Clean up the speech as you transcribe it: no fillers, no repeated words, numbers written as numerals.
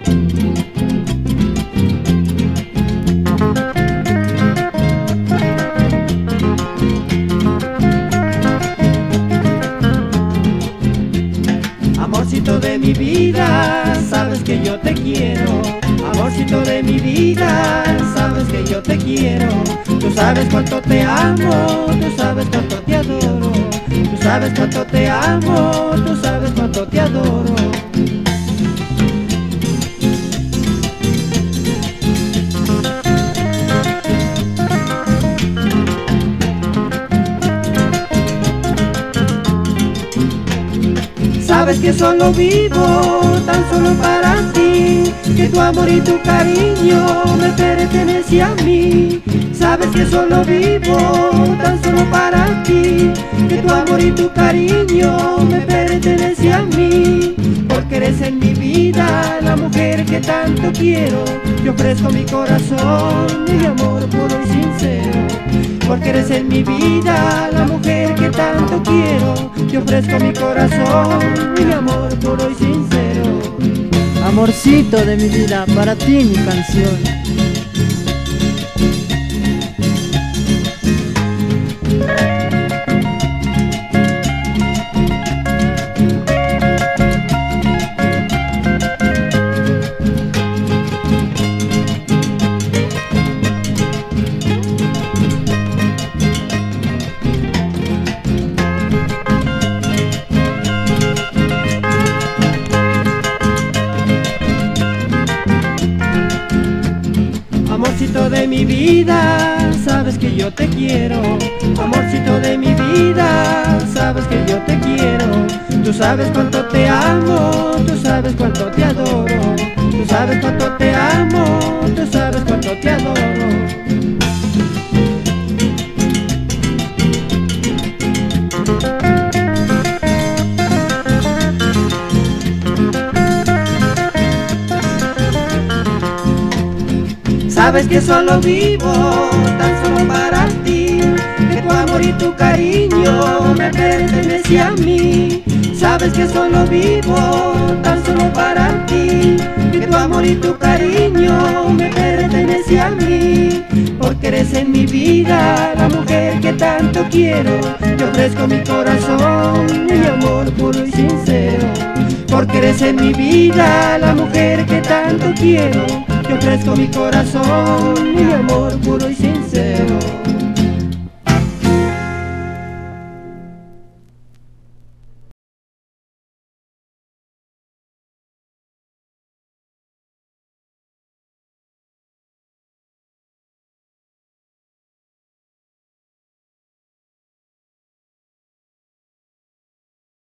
Amorcito de mi vida, sabes que yo te quiero. Amorcito de mi vida, sabes que yo te quiero. Tú sabes cuánto te amo, tú sabes cuánto te adoro. Tú sabes cuánto te amo, tú sabes cuánto te adoro. Sabes que solo vivo tan solo para ti, que tu amor y tu cariño me pertenecen a mí. Sabes que solo vivo tan solo para ti, que tu amor y tu cariño me pertenecen a mí. Porque eres en mi vida la mujer que tanto quiero. Yo ofrezco mi corazón, mi amor puro y sincero. Porque eres en mi vida la mujer que tanto quiero. Yo ofrezco mi corazón, mi amor puro y sincero. Amorcito de mi vida, para ti mi canción. Amorcito de mi vida, sabes que yo te quiero. Amorcito de mi vida, sabes que yo te quiero. Tú sabes cuánto te amo, tú sabes cuánto te adoro. Tú sabes cuánto te amo, tú sabes cuánto te adoro. Sabes que solo vivo tan solo para ti, que tu amor y tu cariño me pertenecen a mí. Sabes que solo vivo tan solo para ti, que tu amor y tu cariño me pertenecen a mí. Porque eres en mi vida la mujer que tanto quiero. Yo ofrezco mi corazón, mi amor puro y sincero. Porque eres en mi vida la mujer que tanto quiero. Yo ofrezco mi corazón, mi amor puro y sincero.